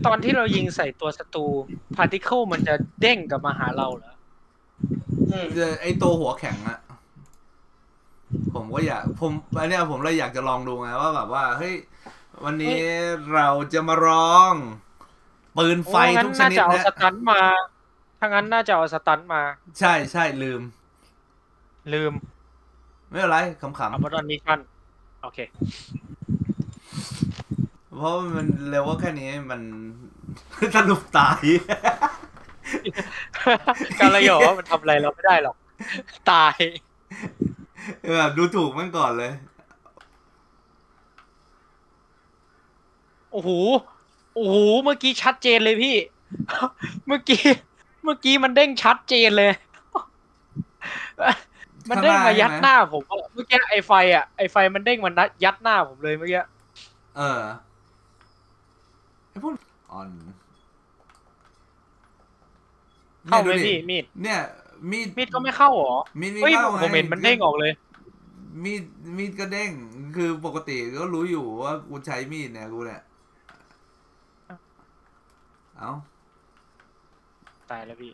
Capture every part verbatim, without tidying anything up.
ตอนที่เรายิงใส่ตัวศัตรูพาร์ติเคิลมันจะเด้งกลับมาหาเราเหรอไอตัวหัวแข็งอะผมก็อยากผมอันเนี้ยผมเลยอยากจะลองดูไงว่าแบบว่าเฮ้ยวันนี้เราจะมาลองปืนไฟทุกชนิดนะน่าจะเอาสตันมาถ้างั้นน่าจะเอาสตันมาใช่ใช่ลืมลืมไม่เป็นไรขำๆเอาบอลมิชชั่นโอเคเพราะมันเร็วว่าแค่นี้มันสรุปตายการเลยเหรอมันทำอะไรเราไม่ได้หรอกตายแบบดูถูกมันก่อนเลยโอ้โหโอ้โหเมื่อกี้ชัดเจนเลยพี่เมื่อกี้เมื่อกี้มันเด้งชัดเจนเลยมันเด้งมายัดหน้าผมเมื่อกี้ไอไฟอ่ะไอไฟมันเด้งมันยัดหน้าผมเลยเมื่อกี้เออไอพวกอ่อนเข้าไหมพี่มีดเนี่ยมีดมีดก็ไม่เข้าหรอมีดไม่เข้าผมเห็นมันเด้งออกเลยมีดมีดก็เด้งคือปกติก็รู้อยู่ว่ากูใช้มีดเนี่ยกูเนี่ยเอ้าตายแล้วพี่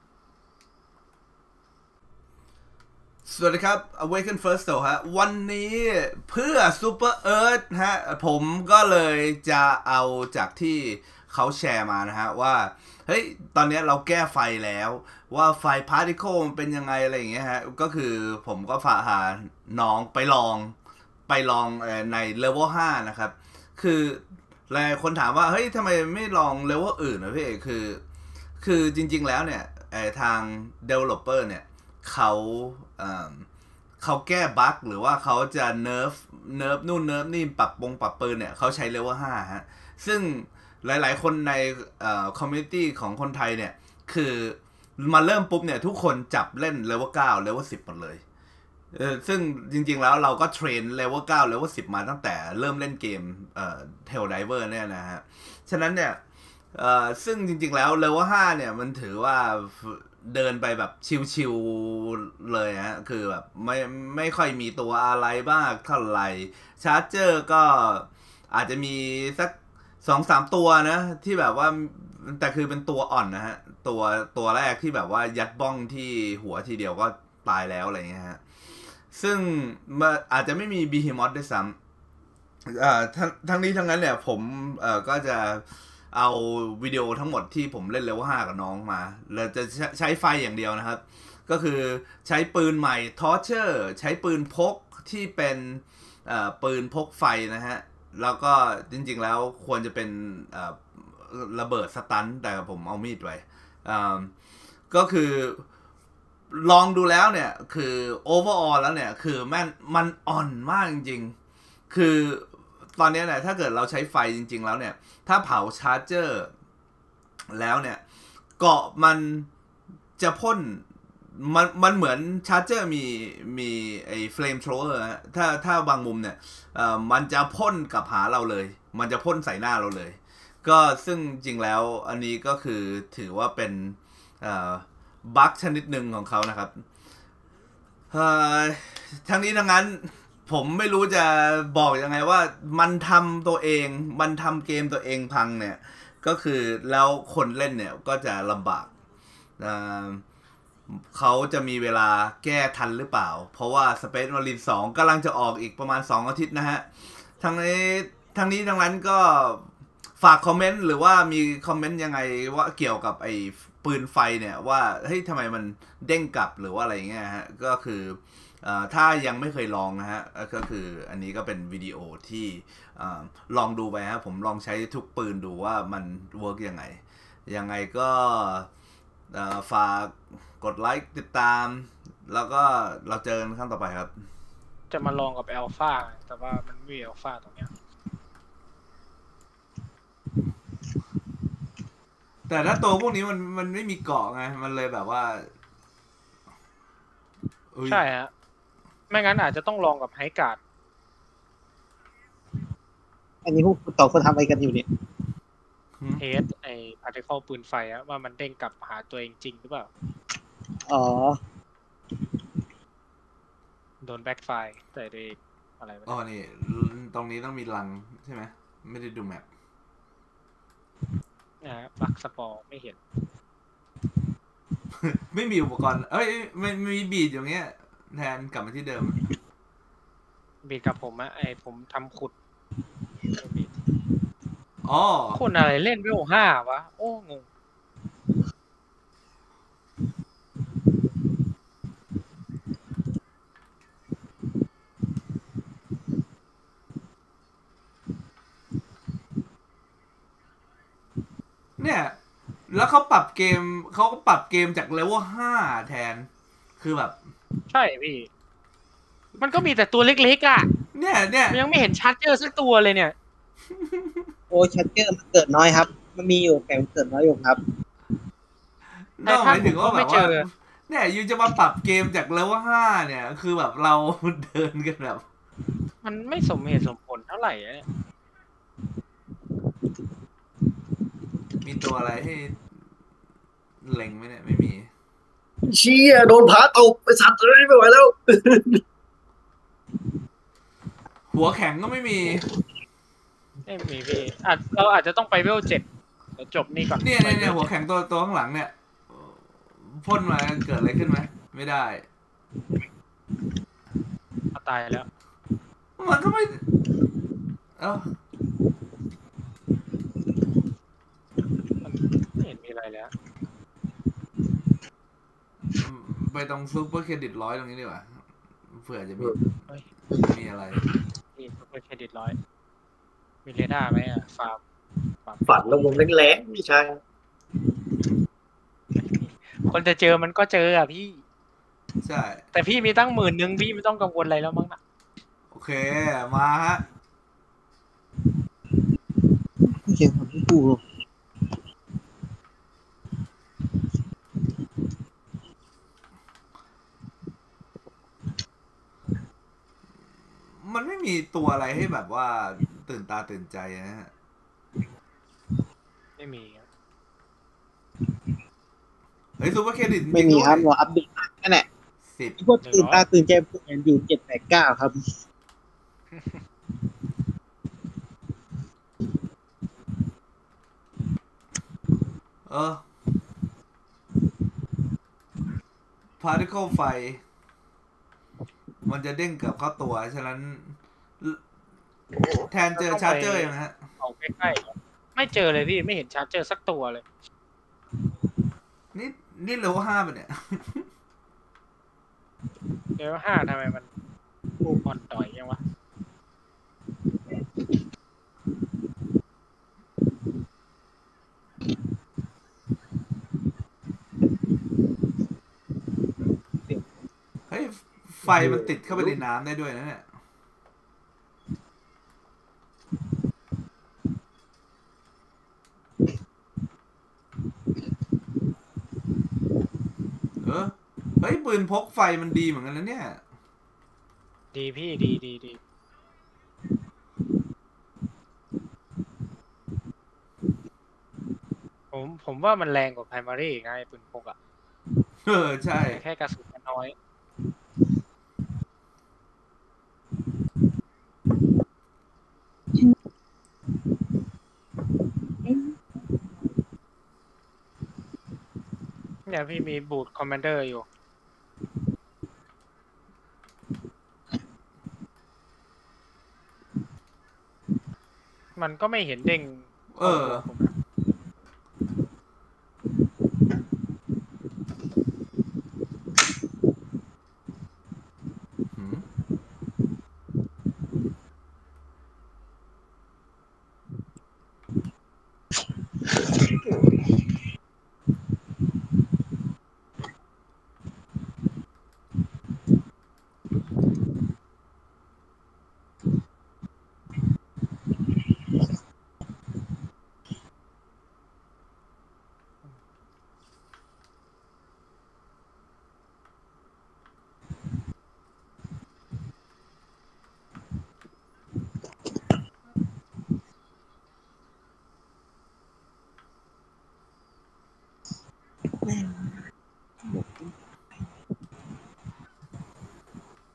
สวัสดีครับ Awaken First ฮะวันนี้เพื่อ Super Earth ฮะผมก็เลยจะเอาจากที่เขาแชร์มานะฮะว่าเฮ้ยตอนนี้เราแก้ไฟแล้วว่าไฟ Particle มันเป็นยังไงอะไรอย่างเงี้ยฮะก็คือผมก็ฝากหาน้องไปลองไปลองใน Level ห้านะครับคือหลายคนถามว่าเฮ้ยทำไมไม่ลอง Level อื่นนะพี่คือคือจริงๆแล้วเนี่ยทาง Developer เนี่ยเขาเขาแก้บั๊กหรือว่าเขาจะเนิร์ฟเนิร์ฟนู่นเนิร์ฟนี่ปรับปงปรับปืนเนี่ยเขาใช้เลเวลห้าฮะซึ่งหลายๆคนในคอมมูนิตี้ของคนไทยเนี่ยคือมาเริ่มปุ๊บเนี่ยทุกคนจับเล่นเลเวลเก้าเลเวลสิบหมดเลยเออซึ่งจริงๆแล้วเราก็เทรนเลเวลเก้าเลเวลสิบมาตั้งแต่เริ่มเล่นเกมเอ่อ Helldivers เนี่ยนะฮะฉะนั้นเนี่ยเอ่อซึ่งจริงๆแล้วเลเวลห้าเนี่ยมันถือว่าเดินไปแบบชิวๆเลยฮะคือแบบไม่ไม่ค่อยมีตัวอะไรบ้างเท่าไหร่ชาร์เจอร์ก็อาจจะมีสักสองสามตัวนะที่แบบว่าแต่คือเป็นตัวอ่อนนะฮะตัวตัวแรกที่แบบว่ายัดบ้องที่หัวทีเดียวก็ตายแล้วอะไรเงี้ยฮะซึ่งอาจจะไม่มีบีฮิมอสด้วยซ้ำอ่าทั้งทั้งนี้ทั้งนั้นเนี่ยผมเอ่อก็จะเอาวิดีโอทั้งหมดที่ผมเล่นเลเวลห้ากับน้องมาเราจะใช้ไฟอย่างเดียวนะครับก็คือใช้ปืนใหม่ทอร์เชอร์ใช้ปืนพกที่เป็นปืนพกไฟนะฮะแล้วก็จริงๆแล้วควรจะเป็นระเบิดสตันแต่ผมเอามีดไว้ก็คือลองดูแล้วเนี่ยคือโอเวอร์ออลแล้วเนี่ยคือแม่นมันอ่อนมากจริงๆคือตอนนี้เนี่ยถ้าเกิดเราใช้ไฟจริงๆแล้วเนี่ยถ้าเผาชาร์เจอร์แล้วเนี่ยเกาะมันจะพ่นมันมันเหมือนชาร์เจอร์มีมีไอ้เฟลมโทรเวอร์ถ้าถ้าบางมุมเนี่ยเอ่อมันจะพ่นกับหาเราเลยมันจะพ่นใส่หน้าเราเลยก็ซึ่งจริงแล้วอันนี้ก็คือถือว่าเป็นเอ่อบั๊กชนิดหนึ่งของเขานะครับทั้งนี้ทั้งนั้นผมไม่รู้จะบอกยังไงว่ามันทำตัวเองมันทำเกมตัวเองพังเนี่ยก็คือแล้วคนเล่นเนี่ยก็จะลำบากเขาจะมีเวลาแก้ทันหรือเปล่าเพราะว่า Space Marine สองกำลังจะออกอีกประมาณสองอาทิตย์นะฮะทั้งนี้ทั้งนี้ทั้งนั้นก็ฝากคอมเมนต์หรือว่ามีคอมเมนต์ยังไงว่าเกี่ยวกับไอ้ปืนไฟเนี่ยว่าเฮ้ยทำไมมันเด้งกลับหรือว่าอะไรเงี้ยฮะก็คือถ้ายังไม่เคยลองนะฮะก็คืออันนี้ก็เป็นวิดีโอที่ลองดูไปฮะผมลองใช้ทุกปืนดูว่ามันเวิร์กยังไงยังไงก็ฝากกดไลค์ติดตามแล้วก็เราเจอกันครั้งต่อไปครับจะมาลองกับแอลฟาแต่ว่ามันไม่มีแอลฟาตรงเนี้ยแต่ถ้าตัวพวกนี้มันมันไม่มีเกาะไงมันเลยแบบว่าใช่ฮะไม่งั้นอาจจะต้องลองกับไฮการ์ดอันนี้พวกต่อคนทำอะไรกันอยู่เนี่ยเทสไอ้พาร์ติเคิลปืนไฟอะว่ามันเด้งกลับหาตัวเองจริงหรือเปล่าอ๋อโดนแบ็คไฟแต่เด็กอะไรอ๋อนี่ตรงนี้ต้องมีลังใช่ไหมไม่ได้ดูแมปนะบักสปอร์ไม่เห็นไม่มีอุปกรณ์เอ้ยไม่มีบีดอย่างเงี้ยแทนกลับมาที่เดิมบีดกับผมอะไอผมทำขุดบีดอ๋อคนอะไรเล่นเวลห้าวะ โอ้งงเนี่ย แล้วเขาปรับเกมเขาก็ปรับเกมจากเลเวลห้าแทน คือแบบใช่พี่ มันก็มีแต่ตัวเล็กๆอ่ะเนี่ยเนี่ยมันยังไม่เห็นชาร์เจอร์สักตัวเลยเนี่ยโอ้ชัดเจอร์มันเกิดน้อยครับ มันมีอยู่แต่มันเกิดน้อยอยู่ครับไอ้นอกหท่านมายถึงว่าผมก็แบไม่บเจว่าอเนี่ยยูจะมาปรับเกมจากเลเวลห้าเนี่ย คือแบบเราเดินกันแบบมันไม่สมเหตุสมผลเท่าไหร่อะเนี่ยมีตัวอะไรให้เล็งไหมเนี่ย ไม่มีเชี่ยโดนพาตกไปสัตว์เลยไม่ไหวแล้วหัวแข็งก็ไม่มีไม่มีพี่อาจเราอาจจะต้องไปเวลเจ็ดเดี๋ยวจบนี่ก่อนเนี่ยเนี่ยเนี่ยหัวแข็งตัวตัวข้างหลังเนี่ยพ่นมาเกิดอะไรขึ้นไหมไม่ได้ตายแล้วมันก็ไม่ เอ้ามันไม่เห็นมีอะไรแล้วไปตรงซุปเปอร์เครดิตร้อยตรงนี้ดีกว่าเผื่อจะมีเฮ้ยมีอะไรนี่ซุปเปอร์เครดิตร้อย มีเรดาร์ไหมอ่ะ ฟาร์มฟาร์มฝันแล้วผมแรงๆไม่ใช่คนจะเจอมันก็เจออ่ะพี่ใช่แต่พี่มีตั้งหมื่นหนึ่งพี่ไม่ต้องกังวลอะไรแล้วมั้งนะโอเค มาฮะเขียนของพี่ปูมันไม่มีตัวอะไรให้แบบว่าตื่นตาตื่นใจนะฮะไม่มีครับเฮ้ยซุปเปอร์เครดิตไม่มีครับรออัปเดตนั่นแหละสิบพวกตื่นตาตื่นใจพวกนั้นอยู่เจ็ดแปดเก้าครับเออ particle ไฟ มันจะเด้งกลับเข้าตัว ฉะนั้น แทนเจอชาร์เจอร์ยังฮะเอาใกล้ๆไม่เจอเลยพี่ไม่เห็นชาร์เจอร์สักตัวเลยนี่นี่เลเวลห้าป่ะเนี่ยเดี๋ยวห้าทำไมมันอ่อนต่อยยังวะเฮ้ย ไฟมันติดเข้าไปในน้ำได้ด้วยนะเนี่ย เออ เฮ้ย ปืนพกไฟมันดีเหมือนกันนะเนี่ยดีพี่ดีดีดีผมผมว่ามันแรงกว่าไพรมารีไงปืนพกอ่ะเออ ใช่แค่กระสุนมันน้อย เนี่ยพี่มีบูทคอมมานเดอร์อยู่ มันก็ไม่เห็นเด้งเออผมนะหืม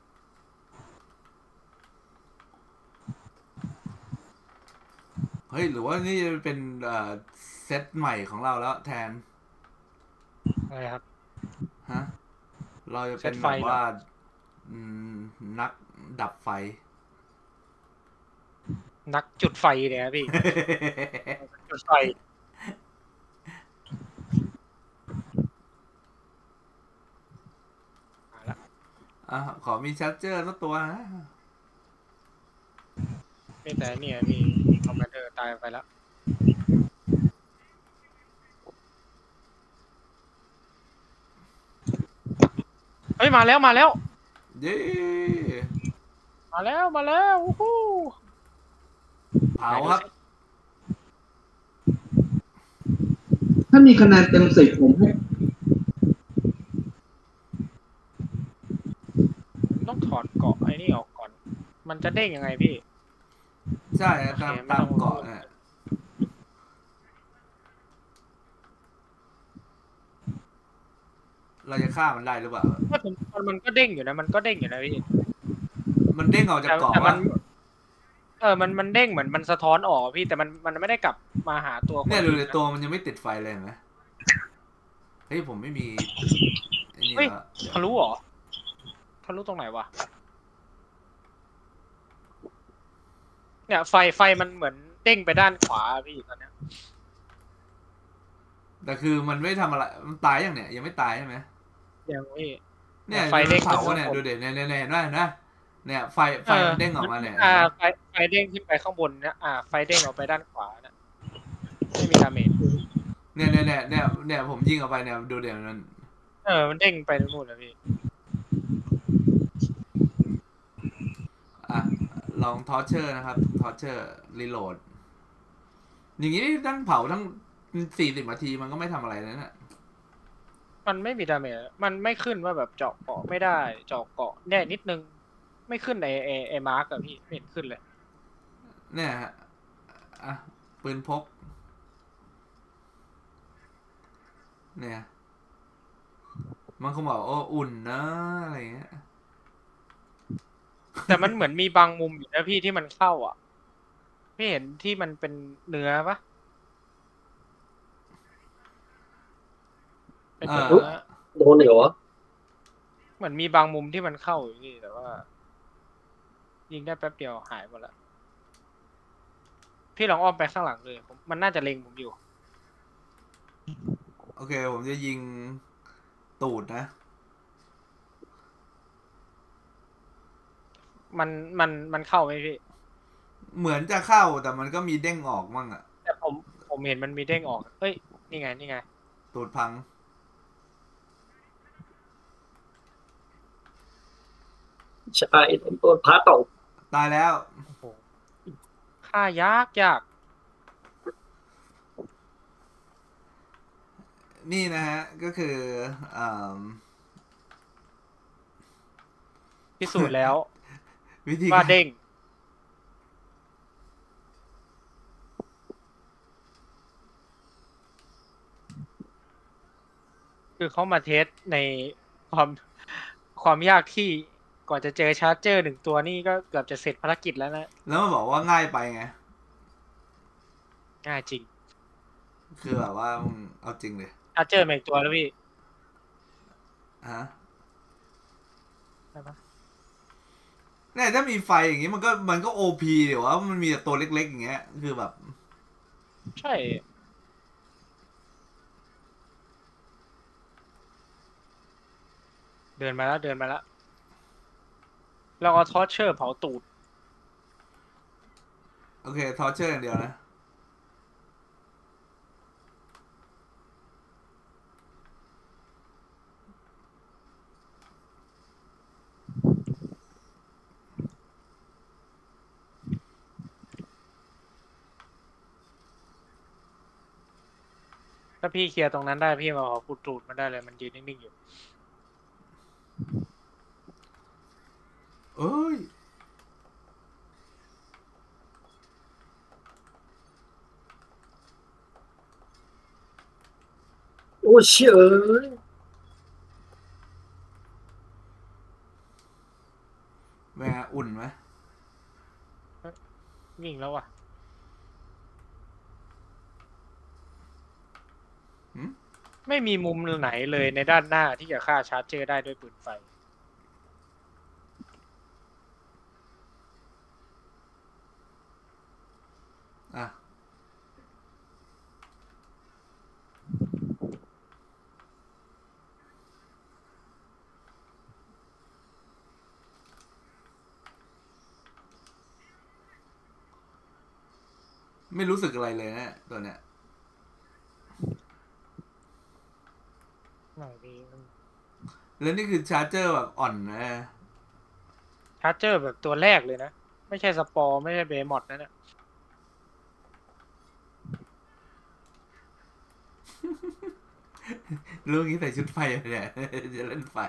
เฮ้ย รรือว่านี่จะเป็นเอ่อเซตใหม่ของเราแล้วแทนอะไรครับฮะ เราจะเป็นเซตไฟแบบเหรอว่าอืมนักดับไฟนักจุดไฟเนี่ยครับพี่ จุดไฟมาละอ่ะขอมีชาร์เจอร์สักตัวนะไม่แต่เนี่ยพี่คอมมานเดอร์ตายไปแล้วเฮ้ยมาแล้วมาแล้วเย้มาแล้วมาแล้ววู้ฮู้เผาครับถ้ามีคะแนนเต็มสิบผมให้ต้องถอดเกาะไอ้นี่ออกก่อน มันจะเด้งยังไงพี่ใช่ตามโอเคไม่ตาต้มองเกาะเนี่ยเราจะฆ่ามันได้หรือเปล่าถ้าผมมันมันก็เด้งอยู่นะมันก็เด้งอยู่นะพี่มันเด้งออกจากแต่เกาะแต่มัวะนเออมันมันเด้งเหมือนมันสะท้อนออกพี่แต่มันมันไม่ได้กลับมาหาตัวคนเนี่ยดูยิงเลยนะตัวมันยังไม่ติดไฟเลยเห็นไหมเฮ้ยผมไม่มีไอ้นี่เฮ้ยแล้วทะลุเหรอทะลุตรงไหนวะเนี่ยไฟไฟมันเหมือนเด้งไปด้านขวาพี่ตอนเนี้ยแต่คือมันไม่ทำอะไรมันตายยังเนี่ยยังไม่ตายใช่ไหมยังพี่เนี่ยไฟเด้งเผาขึ้นเนี่ยข้างบนดูเด็ดเนี่ยเนี่ยเนี่ยเห็นไหมเห็นไหมเนี่ยไฟไฟเออมันเด้งออกมาเนี่ยอ่าเห็นไหมไฟไฟเด้งขึ้นไปข้างบนนะอ่าไฟเด้งออกไปด้านขวานะไม่มีดาเมจเนี่ยเนี่ยเนี่ยเนี่ยเนี่ยผมยิงออกไปเนี่ยดูเด็ดมันเออมันเด้งไปนู่นนะพี่อ่ะลองทอร์เชอร์นะครับทอร์เชอร์รีโหลดอย่างนี้ทั้งเผาทั้งสี่สิบนาทีมันก็ไม่ทำอะไรเลยนะมันไม่มีดาเมจมันไม่ขึ้นว่าแบบเจาะเกาะไม่ได้เจาะเกาะแน่นิดนึงไม่ขึ้นในไอไอมาร์กอะพี่ไม่เห็นขึ้นเลยเนี่ยฮะอ่ะปืนพกเนี่ยมันคงบอกโอ้อุ่นนะอะไรเงี้ยแต่มันเหมือนมีบางมุมอยู่นะพี่ที่มันเข้าอ่ะพี่เห็นที่มันเป็นเนื้อปะเป็นเออเนื้อโดนเหรอเหมือนมีบางมุมที่มันเข้าอยู่พี่แต่ว่า ยิงได้แป๊บเดียวหายหมดละพี่ลองอ้อมไปข้างหลังเลยผมมันน่าจะเล็งผมอยู่โอเคผมจะยิงตูดนะมันมันมันเข้าไหมพี่เหมือนจะเข้าแต่มันก็มีเด้งออกมั่งอะแต่ผมผมเห็นมันมีเด้งออกเฮ้ยนี่ไงนี่ไงตูดพังใช่โดนพาตกตายแล้วโอ้โหฆ่ายากยากนี่นะฮะก็คืออ่าพิสูจน์แล้ววิธีว่าการเด้งคือเขามาเทสในความความยากที่ก่อนจะเจอชาร์จเจอร์หนึ่งตัวนี่ก็เกือบจะเสร็จภารกิจแล้วนะแล้วมันบอกว่าง่ายไปไงง่ายจริงคือแบบว่ามึงเอาจริงเลยชาร์จเจอร์มาอีกตัวแล้วพี่ฮะใช่ปะเนี่ยถ้ามีไฟอย่างงี้มันก็มันก็โอพีเดี๋ยวว่ามันมีแต่ตัวเล็กๆอย่างเงี้ยคือแบบใช่ เดินมาแล้วเดินมาแล้วเราเอาทอร์เชอร์เผาตูดโอเคทอร์เชอร์อย่างเดียวนะถ้าพี่เคลียร์ตรงนั้นได้พี่มาเผาปูตูดมันได้เลยมันยืนนิ่งๆอยู่เอ้ยโอ้เชื่อแม่งอุ่นไหมวิ่งแล้วว่ะหืมไม่มีมุมไหนเลยในด้านหน้าที่จะฆ่าชาร์จเจอร์ได้ด้วยปืนไฟอ่ะไม่รู้สึกอะไรเลยนะตัวเนี้ยไม่ดีมันแล้วนี่คือชาร์เจอร์แบบอ่อนนะชาร์จเจอร์แบบตัวแรกเลยนะ ไม่ใช่สปอร์ไม่ใช่เบมอดนะเนี่ยรู้งี้ใส่ชุดไฟเนี่ย จะเล่นไฟ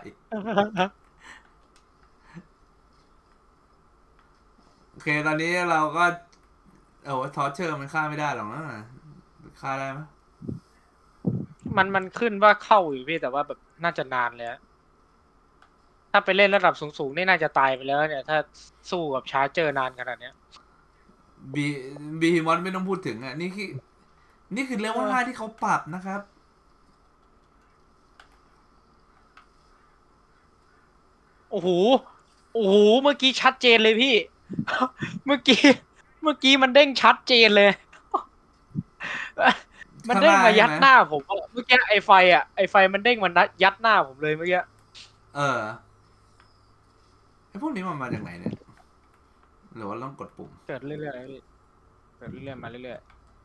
โอเค ตอนนี้เราก็เอาทอร์เชอร์มันฆ่าไม่ได้หรอกนะฆ่าได้ไหมมันมันขึ้นว่าเข้าอยู่พี่แต่ว่าแบบน่าจะนานเลยอะถ้าไปเล่นระดับสูงๆนี่น่าจะตายไปแล้วเนี่ย ถ้าสู้กับชาร์จเจอร์นานขนาดเนี้ยบีบีมอนไม่ต้องพูดถึงอ่ะ นี่คือ นี่คือเลเวลห้าที่เขาปรับนะครับโอ้โห โอ้โห เมื่อกี้ชัดเจนเลยพี่ เมื่อกี้ เมื่อกี้มันเด้งชัดเจนเลย มันเด้งมายัดหน้าผมอะเมื่อกี้ไอไฟอ่ะ ไอไฟมันเด้งมันยัดหน้าผมเลยเมื่อกี้เออไอพวกนี้มันมาจากไหนเนี่ย หรือว่าต้องกดปุ่มเกิดเรื่อยๆพี่เกิดเรื่อยๆมาเรื่อย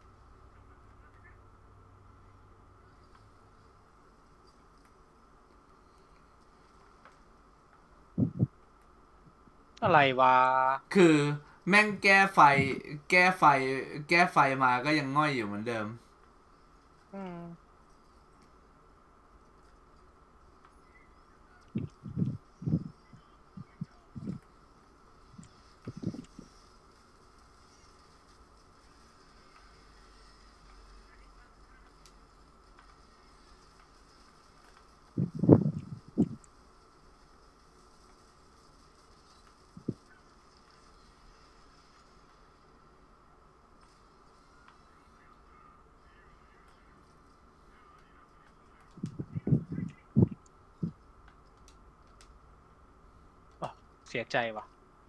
ๆอะไรวะคือแม่งแก้ไฟ แก้ไฟ แก้ไฟมาก็ยังง่อยอยู่เหมือนเดิมอืมอ๋อเสียใจว่ะ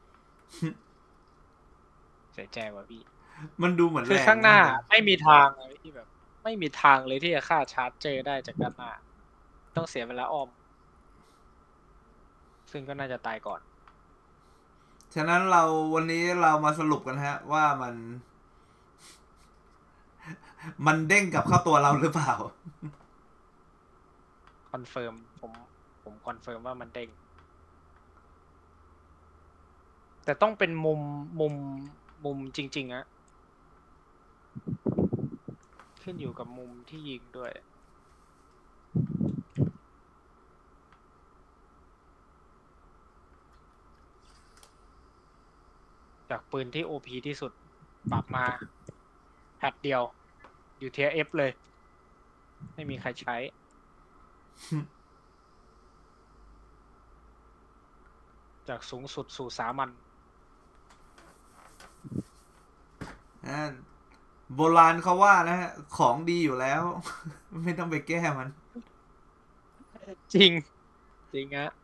เสียใจว่ะพี่มันดูเหมือนคือแรงข้างหน้าะไม่มีทางเลยที่แบบ ไม่มีทางเลยที่จะฆ่าชาร์จเจอร์ได้จากด้านหน้า ต้องเสียเวลาอ้อม ซึ่งก็น่าจะตายก่อนฉะนั้นเราวันนี้เรามาสรุปกันฮะ ว่ามัน มันเด้งกลับเข้าตัวเราหรือเปล่าคอนเฟิร์มผมผมคอนเฟิร์มว่ามันเด้ง แต่ต้องเป็นมุมมุมมุมจริงๆอะขึ้นอยู่กับมุมที่ยิงด้วย จากปืนที่ โอ พี ที่สุดปรับมาแพทเดียว อยู่เทียเอฟเลย ไม่มีใครใช้ จากสูงสุดสู่สามัญอ่าโบราณเขาว่านะฮะ ของดีอยู่แล้ว ไม่ต้องไปแก้มันจริง จริงฮะ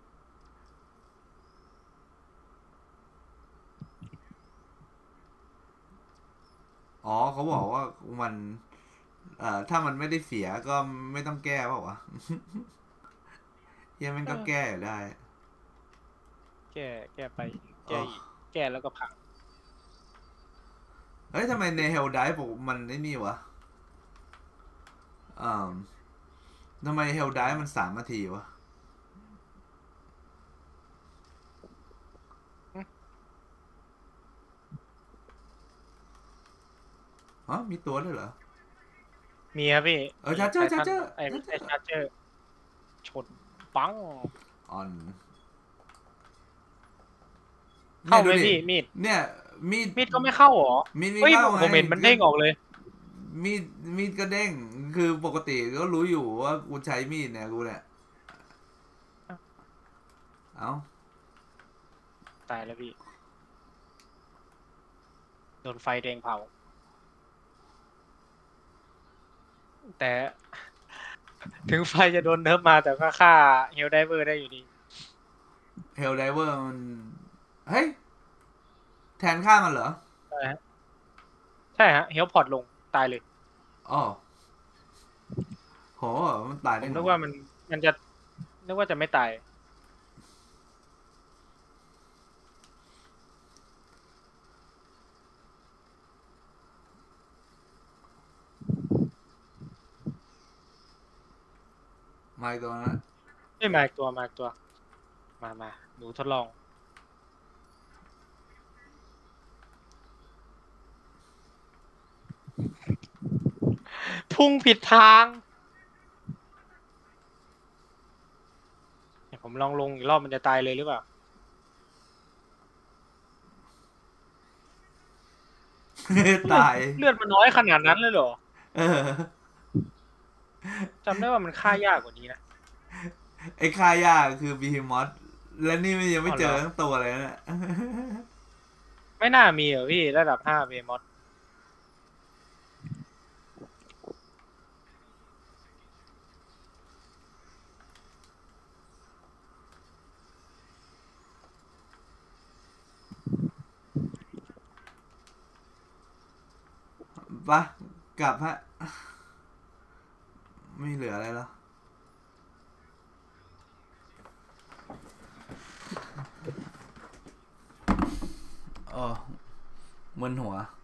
อ๋อเขาบอกว่ามันเอ่อถ้ามันไม่ได้เสียก็ไม่ต้องแก้เปล่าวะ เฮียมันก็แก้อยู่ได้แก้แก้ไปแก้อีกแก้แล้วก็พังเฮ้ยทำไมในเฮลไดผมมันไอ้นี่วะอ่าทำไมเฮลไดมันสามนาทีวะ อ๋อ มีตัวด้วยเหรอมีครับพี่เออ Charger ไททัน Charger ไอ้ไม่ใช่ชาร์เจอร์ ชนปังออนเข้าไหมนี่ยดูดิพี่มีดเนี่ย มีดมีดก็ไม่เข้าเหรอมีดไม่เฮ้ยเข้าผมไงผมเห็นมันเด้งออกเลยมีด มีดก็เด้ง คือปกติก็รู้อยู่ว่ากูใช้มีดเนี่ย กูเนี่ย เอ้าตายแล้วพี่ โดนไฟแดงเผา แต่ถึงไฟจะโดนเนิร์ฟมาแต่ก็ฆ่าเฮลไดเวอร์ได้อยู่ดีเฮลไดเวอร์มันเฮ้ยแทนค่ามันเหรอใช่ฮะใช่ฮะเฮลพอร์ตลงตายเลยอ๋อโหมันตายผได้มไงนึกว่ามันมันจะนึกว่าจะไม่ตายมาอีกตัวนั้นไม่มาอีกตัวมาอีกตัว มามาหนูทดลอง พุ่งผิดทางเดี๋ยวผมลองลงอีกรอบมันจะตายเลยหรือเปล่าตายเลือดมันน้อยขนาดนั้นเลยเหรอเออจำได้ว่ามันฆ่ายากกว่านี้นะไอ้ค่ายากคือบีฮิมอสและนี่มันยังไม่อ๋อเจเหรออทั้งตัวเลยนะไม่น่ามีเหรอพี่ระดับห้าเวมอสปะกลับฮะ ไม่เหลืออะไรแล้วอ๋อมึนหัว